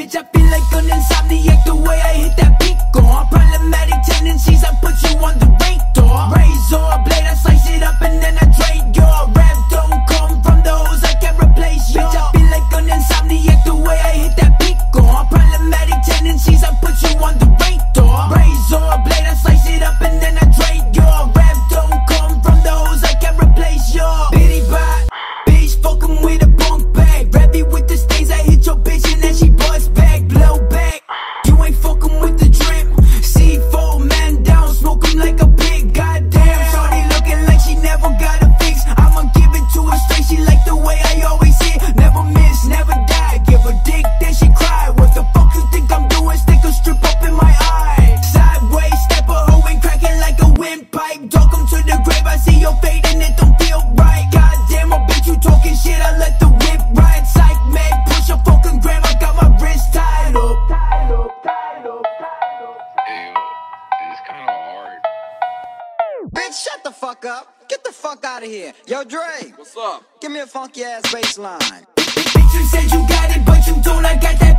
Bitch, I feel like an insomniac the way I hit that peak on. Problematic tendencies, I put you on the radar. Razor blade, I slice it up and then I trade your rap. Don't come from those I can't replace you. Bitch, I feel like an insomniac the way I hit that peak on. Problematic tendencies, I put you on the radar. Razor blade, I slice it up and then I trade your rap. Don't come from those I can't replace you. Bitty bot, bitch, fuckin' with a bunk bag. Revy with the stains, I hit your bitch and then she bust back. Blow back, you ain't fuckin' with the drip. C4 man down, smoke 'em like a pig. Goddamn, shawty looking like she never got a fix. I'ma give it to her straight, she like the way I always hit. Never miss, never die, give her dick, then she cry. What the fuck you think I'm doing? Stick a strip up in my eye. Sideways, step a hoe and crack it like a windpipe. Talk 'em to the grave, I see your fate and it don't feel right. Goddamn, I bet you talking shit, I let the whip ride. Psych, man, push a fucking gram, I got my wrist tied up. It's kinda hard. Bitch, shut the fuck up. Get the fuck out of here. Yo, Dre. What's up? Give me a funky ass bass line. Bitch, you said you got it, but you don't, I got that